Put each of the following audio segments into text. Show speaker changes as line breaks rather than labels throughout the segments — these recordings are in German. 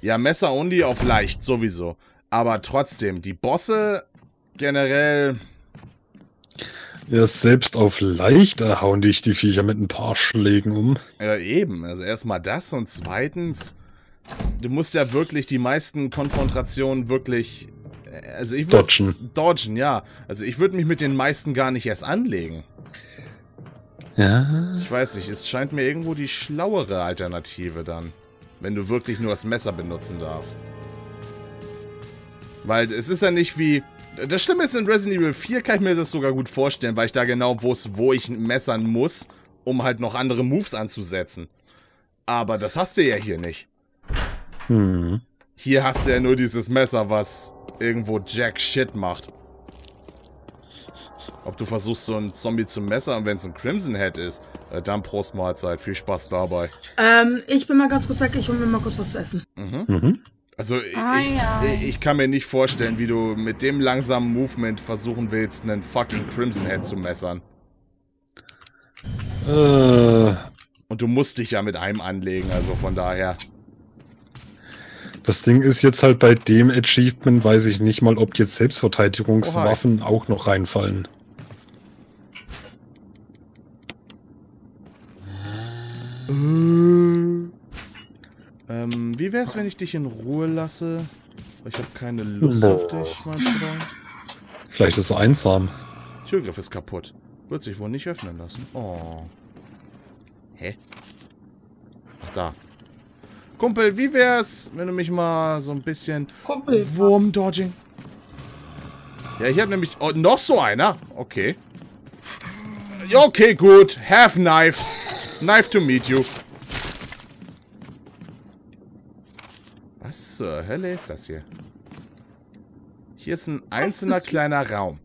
Ja, Messer only auf leicht, sowieso. Aber trotzdem, die Bosse generell...
Ja, selbst auf leicht hauen dich die Viecher mit ein paar Schlägen um.
Ja, eben. Also erstmal das und zweitens, du musst ja wirklich die meisten Konfrontationen wirklich... Also ich würde... Dodgen, ja. Also ich würde mich mit den meisten gar nicht erst anlegen.
Ja.
Ich weiß nicht, es scheint mir irgendwo die schlauere Alternative dann. Wenn du wirklich nur das Messer benutzen darfst. Weil es ist ja nicht wie... Das Schlimme ist, in Resident Evil 4 kann ich mir das sogar gut vorstellen, weil ich da genau wusste, wo ich messern muss, um halt noch andere Moves anzusetzen. Aber das hast du ja hier nicht.
Hm.
Hier hast du ja nur dieses Messer, was irgendwo Jack Shit macht. Ob du versuchst, so einen Zombie zu messern, und wenn es ein Crimson Head ist, dann Prost Mahlzeit. Viel Spaß dabei.
Ich bin mal ganz kurz weg, ich hole mir mal kurz was zu essen.
Also, ich kann mir nicht vorstellen, wie du mit dem langsamen Movement versuchen willst, einen fucking Crimson Head zu messern. Und du musst dich ja mit einem anlegen, also von daher.
Das Ding ist jetzt halt bei dem Achievement, weiß ich nicht mal, ob jetzt Selbstverteidigungswaffen auch noch reinfallen.
Wie wär's, wenn ich dich in Ruhe lasse? Ich habe keine Lust auf dich, mein Freund.
Vielleicht ist er einsam.
Türgriff ist kaputt. Wird sich wohl nicht öffnen lassen. Oh. Hä? Ach, da. Kumpel, wie wär's, wenn du mich mal so ein bisschen... Wurm-Dodging. Ja, ich habe nämlich... Oh, noch so einer? Okay. Okay, gut. Have knife. Knife to meet you. Was zur Hölle ist das hier? Hier ist ein einzelner kleiner Raum.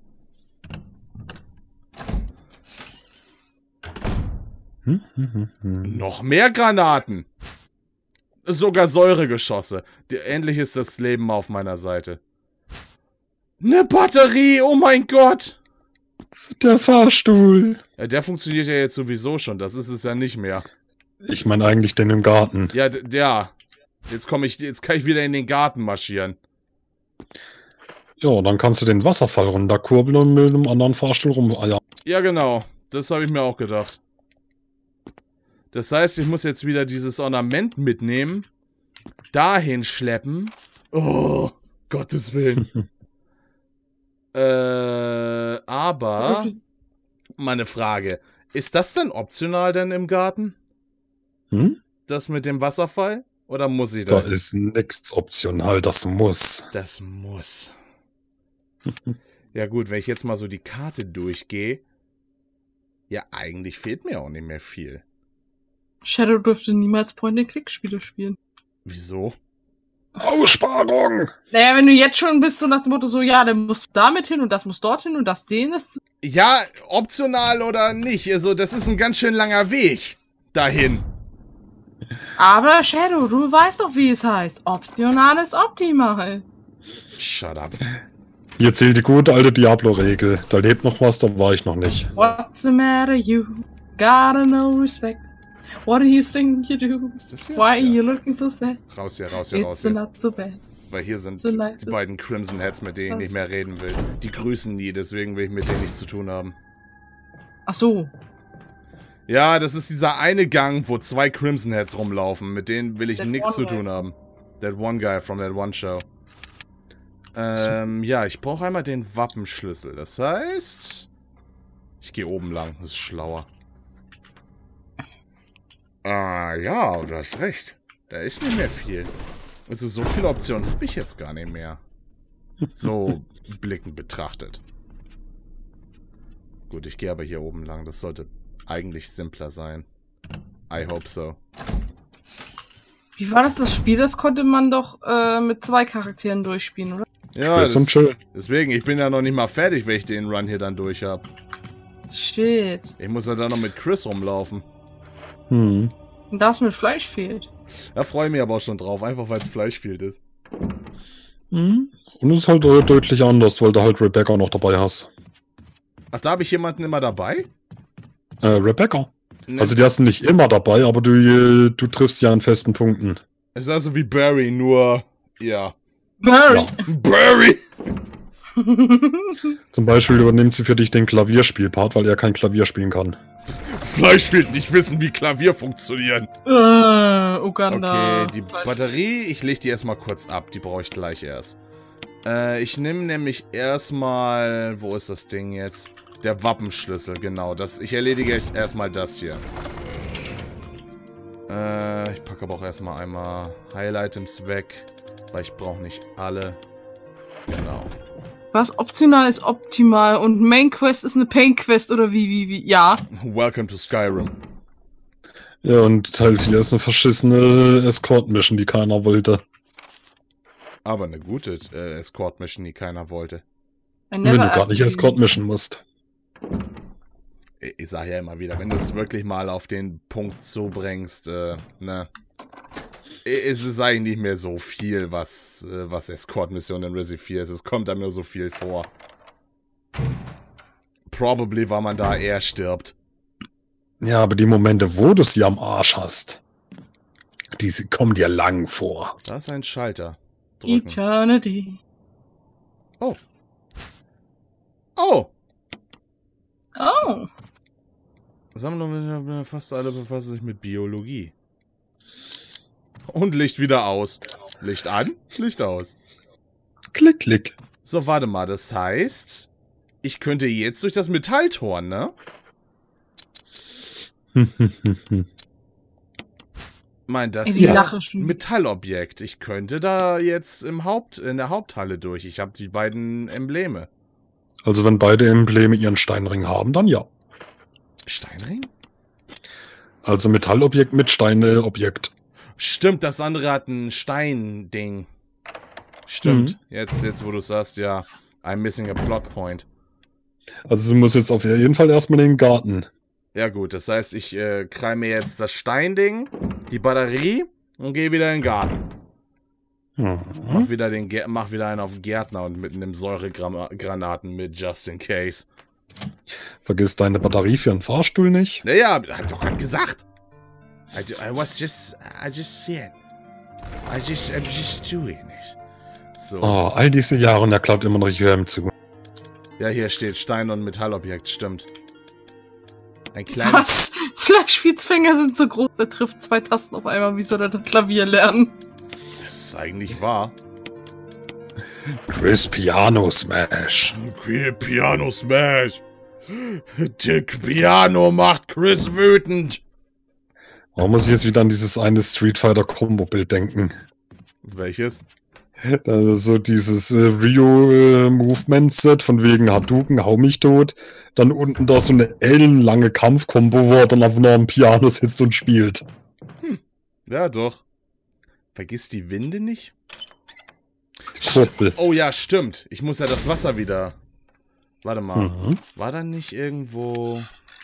Noch mehr Granaten. Sogar Säuregeschosse. Endlich ist das Leben auf meiner Seite. Eine Batterie, oh mein Gott.
Der Fahrstuhl.
Ja, der funktioniert ja jetzt sowieso schon. Das ist es ja nicht mehr.
Ich meine eigentlich den im Garten.
Ja, ja. Jetzt kann ich wieder in den Garten marschieren.
Ja, dann kannst du den Wasserfall runterkurbeln und mit einem anderen Fahrstuhl rumeiern.
Ja, genau. Das habe ich mir auch gedacht. Das heißt, ich muss jetzt wieder dieses Ornament mitnehmen. Dahin schleppen. Oh, Gottes Willen. Aber... Meine Frage. Ist das denn optional denn im Garten? Das mit dem Wasserfall? Oder muss ich da?
Da ist nichts optional, das muss.
Das muss. Ja gut, wenn ich jetzt mal so die Karte durchgehe. Ja, eigentlich fehlt mir auch nicht mehr viel.
Shadow dürfte niemals Point-and-Click-Spiele spielen.
Wieso?
Aussparung!
Naja, wenn du jetzt schon bist, so nach dem Motto so, ja, dann musst du damit hin und das muss dorthin und das den ist.
Ja, optional oder nicht. Also, das ist ein ganz schön langer Weg dahin.
Aber Shadow, du weißt doch, wie es heißt. Optional ist optimal.
Shut up.
Hier zählt die gute alte Diablo-Regel. Da lebt noch was, da war ich noch nicht.
What's the matter, you? Gotta no respect. What do you think you do?
Ist das hier?
Why are you looking so sad?
Raus hier, raus hier, raus
It's
hier.
not so bad.
Weil hier sind
So nice.
die beiden Crimson Heads, mit denen ich nicht mehr reden will. Die grüßen nie, deswegen will ich mit denen nichts zu tun haben.
Ach so.
Ja, das ist dieser eine Gang, wo 2 Crimson Heads rumlaufen. Mit denen will ich nichts zu tun haben. That one guy from that one show. Ja, ich brauche einmal den Wappenschlüssel. Das heißt... Ich gehe oben lang. Das ist schlauer. Ah, ja, du hast recht. Da ist nicht mehr viel. Also so viele Optionen habe ich jetzt gar nicht mehr. So blickend betrachtet. Gut, ich gehe aber hier oben lang. Das sollte eigentlich simpler sein. I hope so.
Wie war das Spiel? Das konnte man doch mit 2 Charakteren durchspielen, oder?
Ja, deswegen, ich bin ja noch nicht mal fertig, wenn ich den Run hier dann durch habe.
Shit.
Ich muss ja dann noch mit Chris rumlaufen.
Hm.
Und das mit Fleisch fehlt.
Da freue ich mich aber auch schon drauf, einfach weil es Fleischfield ist.
Mhm. Und es ist halt deutlich anders, weil du halt Rebecca noch dabei hast.
Ach, da habe ich jemanden immer dabei?
Rebecca.
Ne.
Also die hast du nicht immer dabei, aber du triffst ja an festen Punkten.
ist also wie Barry, nur, ja.
Barry.
Ja.
Barry!
Zum Beispiel übernimmt sie für dich den Klavierspielpart, weil er kein Klavier spielen kann.
Fleisch will nicht wissen, wie Klavier funktionieren.
Uganda.
Okay, die Batterie, ich leg die erstmal kurz ab. Die brauche ich gleich erst. Ich nehme nämlich erstmal... Wo ist das Ding jetzt? Der Wappenschlüssel, genau. Ich erledige erstmal das hier. Ich packe aber auch erstmal einmal Heil-Items weg, weil ich brauche nicht alle. Genau.
Was optional ist optimal und Main Quest ist eine Pain Quest oder wie? Ja.
Welcome to Skyrim.
Ja, und Teil 4 ist eine verschissene Escort-Mission, die keiner wollte.
Aber eine gute Escort-Mission, die keiner wollte.
Wenn du gar nicht Escort-Mission musst.
Ich sage ja immer wieder, wenn du es wirklich mal auf den Punkt so bringst, ne. Es ist eigentlich nicht mehr so viel, was Escort-Mission in Resi 4 ist. Es kommt einem nur so viel vor. Probably, weil man da eher stirbt.
Ja, aber die Momente, wo du sie am Arsch hast, die kommen dir lang vor.
Da ist ein Schalter. Drücken.
Eternity.
Oh. Oh!
Oh.
Sammlung, fast alle befassen sich mit Biologie. Und Licht wieder aus. Licht an, Licht aus.
Klick, klick.
So, warte mal, das heißt, ich könnte jetzt durch das Metalltor, ne? Mein, das ist ja Metallobjekt. Ich könnte da jetzt in der Haupthalle durch. Ich habe die beiden Embleme.
Also wenn beide Embleme ihren Steinring haben, dann ja.
Steinring?
Also Metallobjekt mit Steinobjekt.
Stimmt, das andere hat ein Stein-Ding. Stimmt. Jetzt, wo du sagst, ja. I'm missing a plot point.
Also du musst jetzt auf jeden Fall erstmal in den Garten.
Ja gut, das heißt, ich krei mir jetzt das Steinding, die Batterie und gehe wieder in den Garten. Mach wieder einen auf Gärtner und mit einem Säuregranaten mit just in case.
Vergiss deine Batterie für einen Fahrstuhl nicht.
Naja, hab ich doch gerade gesagt. I'm just doing it. So.
Oh, all diese Jahre und er klaut immer noch Jörm zu.
Ja, hier steht Stein- und Metallobjekt, stimmt. Ein kleiner...
Was? Fleischfietsfänger sind so groß, er trifft 2 Tasten auf einmal. Wie soll er das Klavier lernen?
Das ist eigentlich wahr.
Chris Piano Smash.
Piano Smash. Der Piano macht Chris wütend.
Warum muss ich jetzt wieder an dieses eine Street Fighter Combo-Bild denken?
Welches?
Das ist so dieses Ryu-Movement-Set von wegen Hadouken, hau mich tot. Dann unten da so eine ellenlange Kampfkombo, wo er dann auf einem Piano sitzt und spielt.
Ja, doch. Vergiss die Winde nicht. Oh ja, stimmt. Ich muss ja das Wasser wieder... Warte mal. War da nicht irgendwo...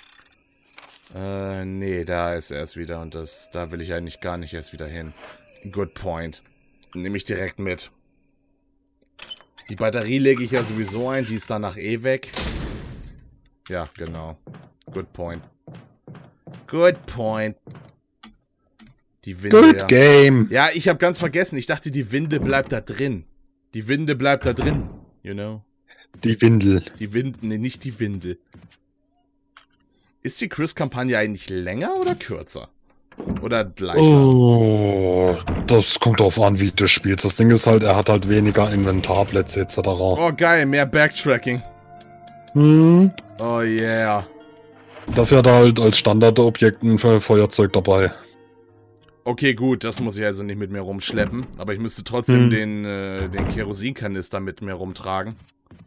nee, da ist er erst wieder und da will ich eigentlich gar nicht erst wieder hin. Good point. Nehme ich direkt mit. Die Batterie lege ich ja sowieso ein, die ist danach eh weg. Ja, genau. Good point. Good point. Die Winde,
Good game.
Ja, ich habe ganz vergessen. Ich dachte, die Winde bleibt da drin. Die Winde bleibt da drin. You know?
Die Windel.
Nee, nicht die Windel. Ist die Chris-Kampagne eigentlich länger oder kürzer? Oder gleicher?
Oh, das kommt drauf an, wie du spielst. Das Ding ist halt, er hat halt weniger Inventarplätze etc.
Oh, geil. Mehr Backtracking. Oh, yeah.
Dafür hat er halt als Standardobjekt ein Feuerzeug dabei.
Okay, gut, das muss ich also nicht mit mir rumschleppen. Aber ich müsste trotzdem den Kerosinkanister mit mir rumtragen.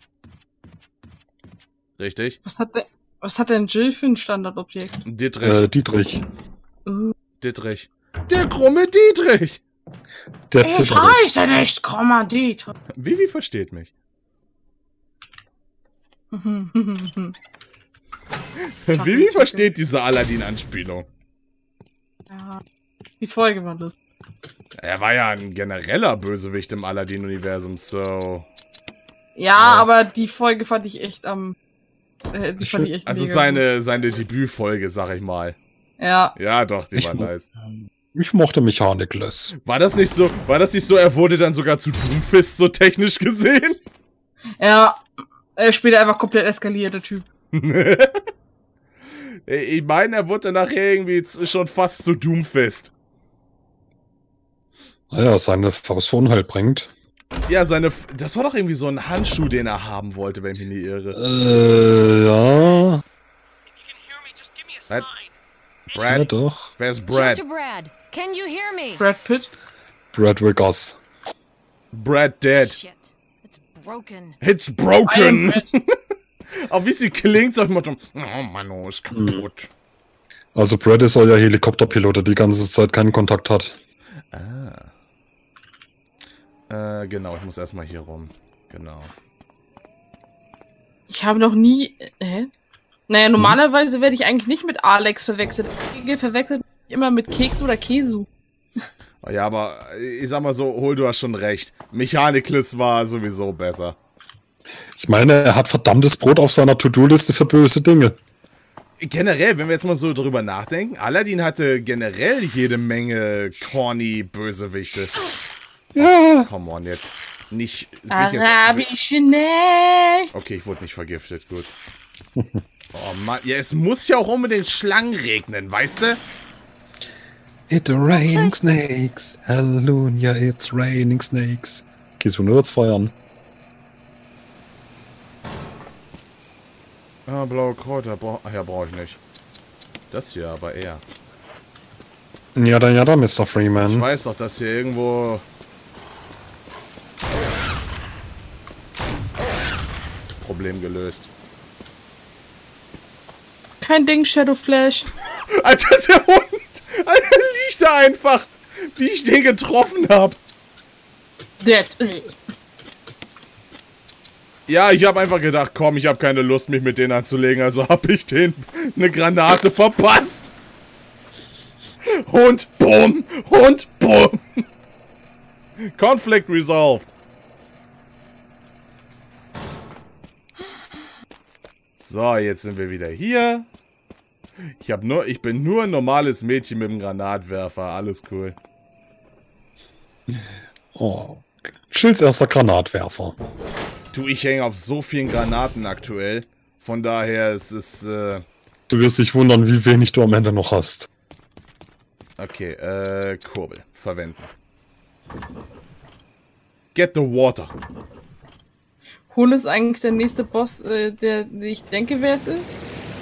Richtig?
Was hat denn Jill für ein Standardobjekt?
Dietrich.
Dietrich.
Dietrich. Der krumme Dietrich!
Der
Ich heiße nicht krummer Dietrich.
Vivi versteht mich. Vivi versteht diese Aladdin-Anspielung.
Ja. Die Folge war das.
Er war ja ein genereller Bösewicht im Aladdin-Universum, so...
Ja, aber die Folge fand ich echt fand ich echt
also
mega
seine Debütfolge, sag ich mal.
Ja.
Ja, doch, die war nice.
Ich mochte Mechanicless.
War das nicht so, er wurde dann sogar zu Doomfist, so technisch gesehen?
Ja, später einfach komplett eskaliert, der Typ.
Ich meine, er wurde dann nachher irgendwie schon fast zu Doomfist.
Naja, seine Faust vor Unheil bringt.
Ja, das war doch irgendwie so ein Handschuh, den er haben wollte, wenn ich mich nicht irre.
Ja.
Brad?
Ja, doch.
Wer ist Brad?
Can you hear me?
Brad Pitt.
Brad Wiggers.
Brad dead.
Shit. It's broken.
It's broken! Aber wie sie klingt, sag ich mal so, oh Mann, oh, ist kaputt.
Also Brad ist euer Helikopterpilot, der die ganze Zeit keinen Kontakt hat.
Genau, ich muss erstmal hier rum. Genau.
Ich habe noch nie... Naja, normalerweise werde ich eigentlich nicht mit Alex verwechselt. Ich verwechselt immer mit Keks oder Kesu.
Ja, aber ich sag mal so, du hast schon recht. Mechanicless war sowieso besser.
Ich meine, er hat verdammtes Brot auf seiner To-Do-Liste für böse Dinge.
Generell, wenn wir jetzt mal so drüber nachdenken, Aladdin hatte generell jede Menge corny Bösewichte.
Ja.
Come on, jetzt. Nicht...
Arabische Nächte.
Okay, ich wurde nicht vergiftet, gut. Oh Mann, ja, es muss ja auch unbedingt Schlangen regnen, weißt du?
It's raining snakes. Hallelujah, it's raining snakes. Gehst du nur jetzt feiern?
Ah, blaue Kräuter, brauche ich nicht. Das hier aber eher.
Ja, Mr.
Ich
Freeman.
weiß doch, dass hier irgendwo... Problem gelöst.
Kein Ding, Shadow Flash.
Alter, der Hund! Alter, liegt da einfach, wie ich den getroffen habe.
Dead.
Ja, ich habe einfach gedacht, komm, ich habe keine Lust, mich mit denen anzulegen, also habe ich den eine Granate verpasst. Und bumm, und bumm. Conflict resolved. So, jetzt sind wir wieder hier. Ich bin nur ein normales Mädchen mit einem Granatwerfer, alles cool.
Oh. Schilds erster Granatwerfer.
Du, ich hänge auf so vielen Granaten aktuell. Von daher ist es,
Du wirst dich wundern, wie wenig du am Ende noch hast.
Okay, Kurbel. Verwenden. Get the water.
Hol ist eigentlich der nächste Boss, der ich denke, wer es ist.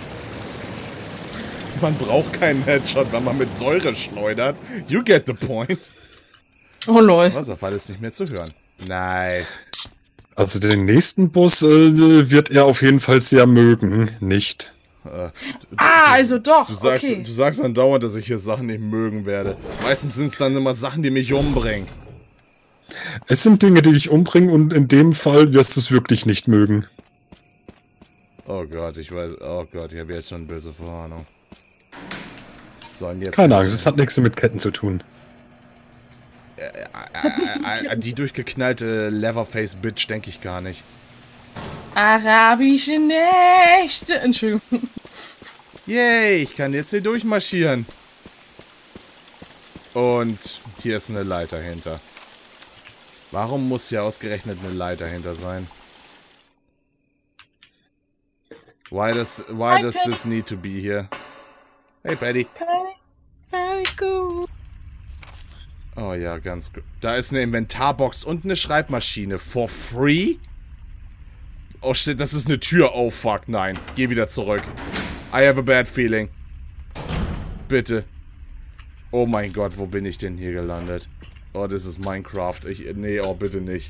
Man braucht keinen Headshot, wenn man mit Säure schleudert. You get the point.
Oh lol.
Wasserfall ist nicht mehr zu hören. Nice.
Also den nächsten Boss wird er auf jeden Fall sehr mögen, nicht?
Also doch,
du sagst,
okay.
Du sagst andauernd, dass ich hier Sachen nicht mögen werde. Meistens sind es dann immer Sachen, die mich umbringen.
Es sind Dinge, die dich umbringen und in dem Fall wirst du es wirklich nicht mögen.
Oh Gott, ich weiß. Oh Gott, ich habe jetzt schon eine böse Vorahnung. So, und jetzt
Keine Angst, es hat nichts mit Ketten zu tun.
Die durchgeknallte Leatherface-Bitch denke ich gar nicht.
Arabische Nächte. Entschuldigung.
Yay, ich kann jetzt hier durchmarschieren. Und hier ist eine Leiter hinter. Warum muss hier ausgerechnet eine Leiter hinter sein? Why does this need to be here? Hey, Patty. Oh ja, ganz gut. Da ist eine Inventarbox und eine Schreibmaschine. For free? Oh shit, das ist eine Tür. Oh fuck, nein. Geh wieder zurück. I have a bad feeling. Bitte. Oh mein Gott, wo bin ich denn hier gelandet? Oh, das ist Minecraft. Nee, oh, bitte nicht.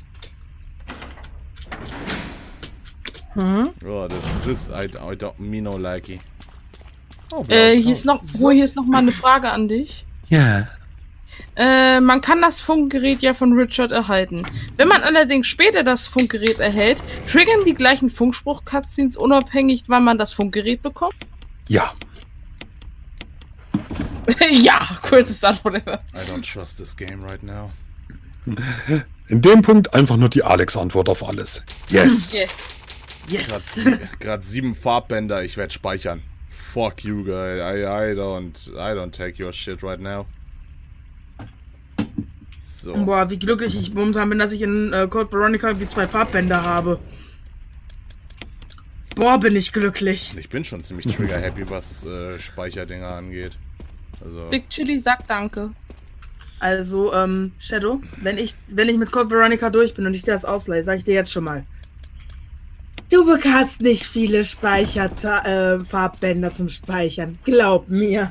Oh, I don't me no likey. Oh,
hier ist noch mal eine Frage an dich.
Ja.
Man kann das Funkgerät ja von Richard erhalten. Wenn man allerdings später das Funkgerät erhält, triggern die gleichen Funkspruch-Cutscenes unabhängig, wann man das Funkgerät bekommt?
Ja.
Ja, kurzes Antwort ever.
I don't trust this game right now.
In dem Punkt einfach nur die Alex-Antwort auf alles. Yes.
Yes. Yes.
Gerade 7 Farbbänder, ich werde speichern. Fuck you, guy. I don't take your shit right now. So.
Boah, wie glücklich ich momentan bin, dass ich in Code Veronica die 2 Farbbänder habe. Boah, bin ich glücklich.
Ich bin schon ziemlich trigger-happy, was Speicherdinger angeht. Also.
Big Chili sagt danke. Also, Shadow, wenn ich mit Code Veronica durch bin und ich dir das ausleihe, sag ich dir jetzt schon mal. Du bekommst nicht viele Farbbänder zum Speichern. Glaub mir.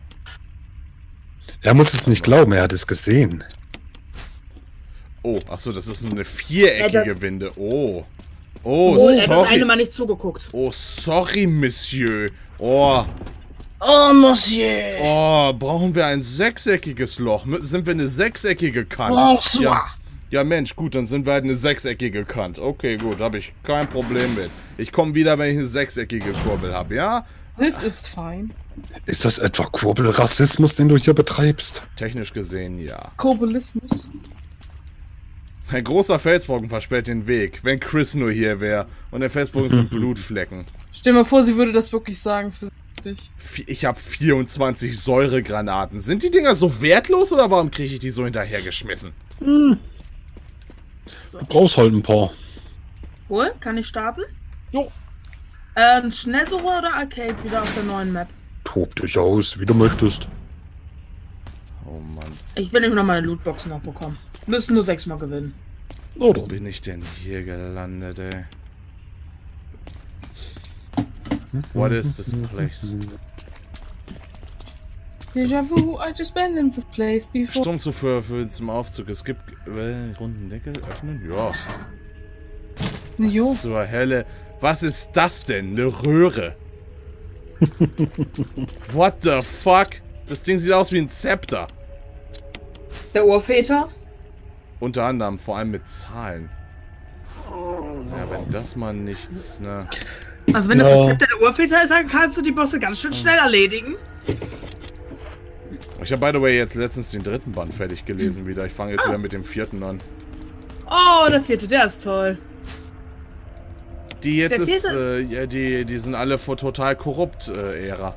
Er muss es nicht glauben, er hat es gesehen.
Oh, achso, das ist eine viereckige Winde. Oh. Oh,
Er hat das
sorry.
eine Mal nicht zugeguckt.
Oh, sorry, Monsieur. Oh.
Oh, Monsieur.
Oh, brauchen wir ein sechseckiges Loch? Sind wir eine sechseckige Kant?
Bonsoir.
Ja, Mensch, gut, dann sind wir halt eine sechseckige Kant. Okay, gut, habe ich kein Problem mit. Ich komme wieder, wenn ich eine sechseckige Kurbel habe, ja?
This is fine.
Ist das etwa Kurbelrassismus, den du hier betreibst?
Technisch gesehen, ja.
Kurbelismus.
Ein großer Felsbrocken versperrt den Weg, wenn Chris nur hier wäre. Und der Felsbrocken sind Blutflecken.
Stell dir mal vor, sie würde das wirklich sagen. Für dich.
Ich habe 24 Säuregranaten. Sind die Dinger so wertlos oder warum kriege ich die so hinterhergeschmissen?
Du brauchst halt ein paar.
Wohl, kann ich starten?
Jo.
Schnellsuche oder Arcade wieder auf der neuen Map?
Tob dich aus, wie du möchtest.
Oh Mann.
Ich will eben noch meine Lootboxen noch bekommen. Müssen nur 6 Mal gewinnen.
Oder?
Wo bin ich denn hier gelandet, ey? What is this place?
Déjà vu, I just been in this place before.
Sturmzug zum Aufzug. Es gibt runden Deckel öffnen? Ja.
Jo.
Was zur Hölle? Was ist das denn? Eine Röhre? What the fuck? Das Ding sieht aus wie ein Zepter.
Der Urväter?
Unter anderem, vor allem mit Zahlen. Ja, wenn das mal nichts, ne?
Also wenn das das Zepter der Urväter ist, dann kannst du die Bosse ganz schön schnell erledigen.
Ich habe, by the way, jetzt letztens den 3. Band fertig gelesen wieder. Ich fange jetzt wieder mit dem 4. an.
Oh, der 4., der ist toll.
Die jetzt ist, ja, die sind alle vor total korrupt, Ära.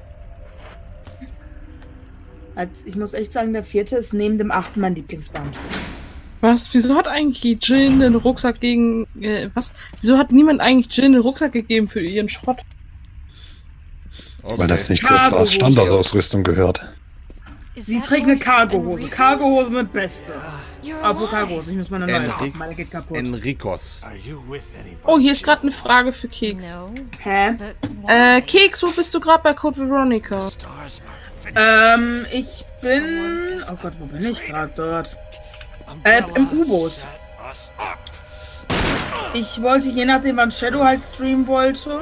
Also ich muss echt sagen, der 4. ist neben dem 8. mein Lieblingsband.
Was? Wieso hat eigentlich Jill den Rucksack gegen... was? Wieso hat niemand eigentlich Jill den Rucksack gegeben für ihren Schrott?
Okay.
Weil das nicht zur Stars Standardausrüstung gehört.
Sie trägt eine Cargohose. Cargohosen sind beste. Aber Cargohose, ich muss meine neue kaufen, meine geht kaputt.
Enricos.
Oh, hier ist gerade eine Frage für Keks.
No,
Hä?
but
Keks, wo bist du gerade bei Code Veronica?
Ich bin... Oh Gott, wo bin ich gerade dort? Im U-Boot. Ich wollte, je nachdem wann Shadow halt streamen wollte,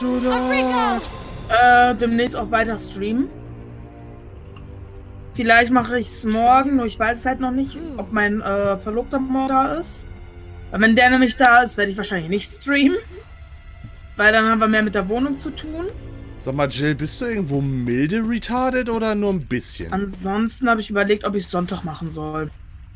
demnächst auch weiter streamen. Vielleicht mache ich es morgen, nur ich weiß halt noch nicht, ob mein Verlobter morgen da ist. Weil wenn der nämlich da ist, werde ich wahrscheinlich nicht streamen. Weil dann haben wir mehr mit der Wohnung zu tun.
Sag mal, Jill, bist du irgendwo milde retarded oder nur ein bisschen?
Ansonsten habe ich überlegt, ob ich es Sonntag machen soll.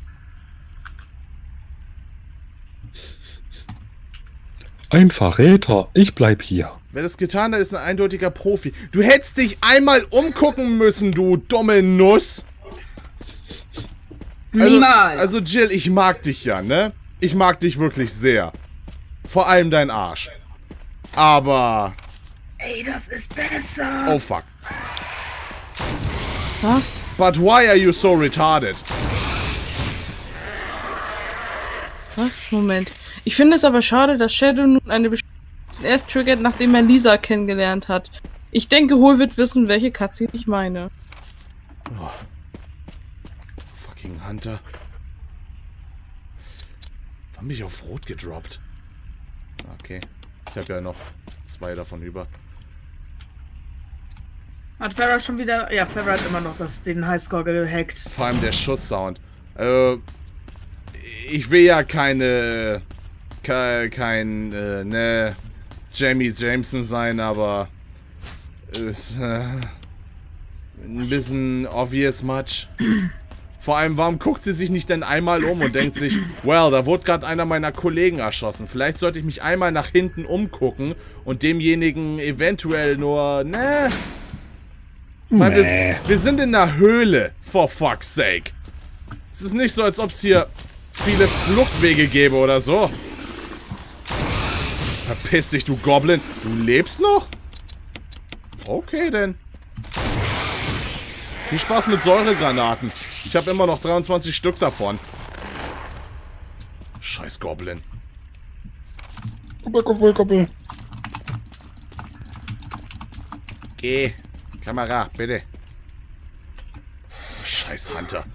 Ein Verräter, ich bleib hier.
Wer das getan hat, ist ein eindeutiger Profi. Du hättest dich einmal umgucken müssen, du dumme Nuss.
Niemals.
Also Jill, ich mag dich ja, ne? Ich mag dich wirklich sehr. Vor allem dein Arsch. Aber...
Ey, das ist besser.
Oh fuck.
Was?
But why are you so retarded?
Was? Moment. Ich finde es aber schade, dass Shadow nun eine bestimmte erst triggert, nachdem er Lisa kennengelernt hat. Ich denke, Hol wird wissen, welche Cutscene ich meine.
Oh. Fucking Hunter. Warum bin ich auf Rot gedroppt? Okay. Ich habe ja noch 2 davon über.
Hat Farrah schon wieder... Ja, Farrah hat immer noch den Highscore gehackt.
Vor allem der Schusssound. Ich will ja kein Jamie Jameson sein, aber ist ein bisschen obvious much. Vor allem, warum guckt sie sich nicht denn einmal um und denkt sich, well, da wurde gerade einer meiner Kollegen erschossen. Vielleicht sollte ich mich einmal nach hinten umgucken und demjenigen eventuell nur, Weil wir sind in einer Höhle, for fuck's sake. Es ist nicht so, als ob es hier viele Fluchtwege gäbe oder so. Verpiss dich, du Goblin. Du lebst noch? Okay, denn. Viel Spaß mit Säuregranaten. Ich habe immer noch 23 Stück davon. Scheiß Goblin.
Gobbel.
Geh. Kamera, bitte. Scheiß Hunter.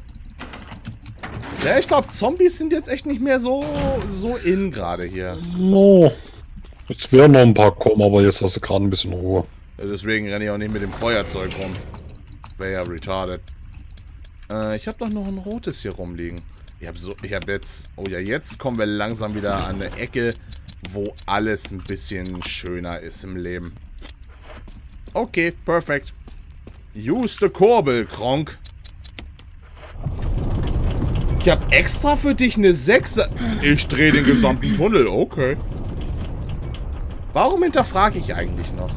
Ja, ich glaube, Zombies sind jetzt echt nicht mehr so in gerade hier.
No. Jetzt werden noch ein paar kommen, aber jetzt hast du gerade ein bisschen Ruhe.
Ja, deswegen renne ich auch nicht mit dem Feuerzeug rum. Wäre ja retarded. Ich habe doch noch ein rotes hier rumliegen. Ich habe jetzt... Oh ja, jetzt kommen wir langsam wieder an eine Ecke, wo alles ein bisschen schöner ist im Leben. Okay, perfekt. Use the Kurbel, Kronk. Ich habe extra für dich eine 6. Ich drehe den gesamten Tunnel, okay. Warum hinterfrage ich eigentlich noch?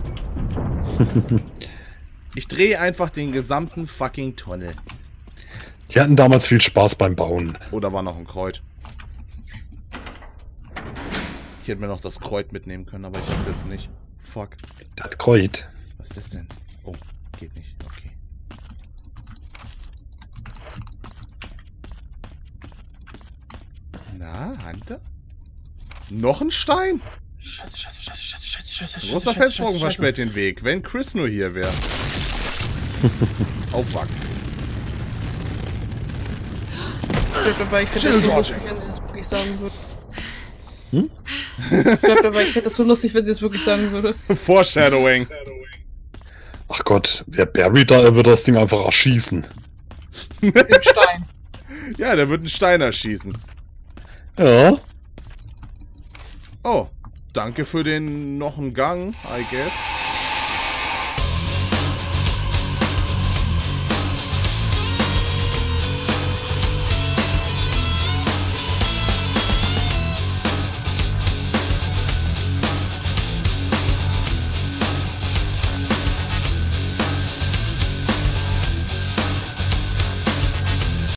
Ich drehe einfach den gesamten fucking Tunnel.
Die hatten damals viel Spaß beim Bauen.
Oder war noch ein Kreuz? Ich hätte mir noch das Kreuz mitnehmen können, aber ich hab's jetzt nicht. Fuck.
Das Kreuz.
Was ist das denn? Oh, geht nicht. Okay. Na, Hunter? Noch ein Stein?
Scheiße.
Großer Felsbrocken versperrt den Weg. Wenn Chris nur hier wäre. Oh, fuck.
Ich glaube dabei, ich finde das so lustig, wenn sie das wirklich sagen würde. Ich glaube dabei, ich finde das so lustig, wenn sie das wirklich sagen würde.
Foreshadowing.
Ach Gott, wer Barry da, er wird das Ding einfach erschießen.
Den Stein.
Ja, der wird einen Stein erschießen.
Ja.
Oh, danke für den noch einen Gang, I guess.